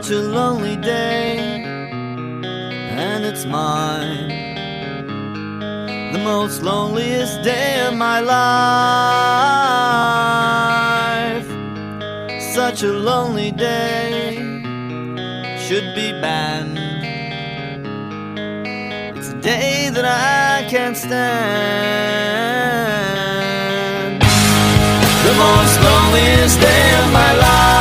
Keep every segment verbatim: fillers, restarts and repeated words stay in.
such a lonely day, and it's mine, the most loneliest day of my life. Such a lonely day should be banned. It's a day that I can't stand. The most loneliest day of my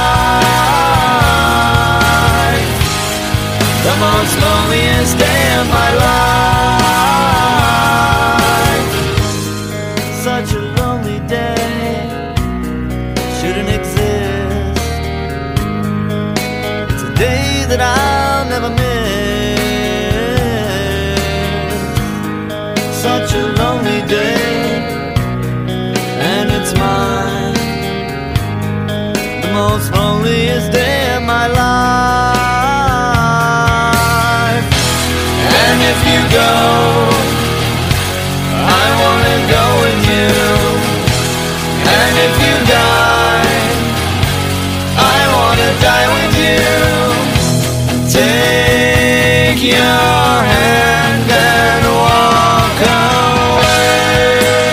life. The most loneliest day of my life. Such a lonely day shouldn't exist. It's a day that I'll never miss. Such a lonely day, and it's mine, the most loneliest day of my life. And if you go, I wanna go with you. And if you die, I wanna die with you. Take your hand and walk away.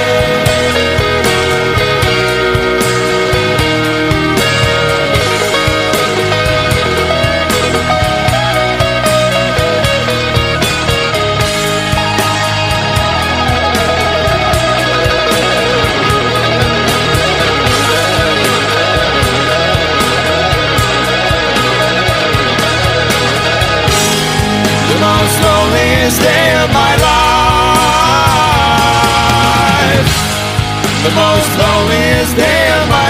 The most loneliest day of my life. The most loneliest day of my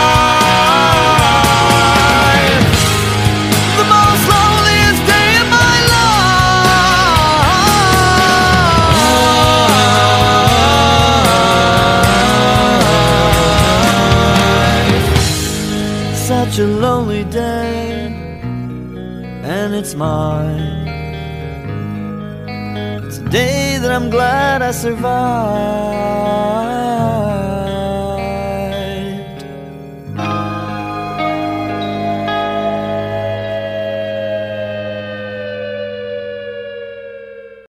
life. The most loneliest day of my life. Such a lonely day, and it's mine. It's a day that I'm glad I survived.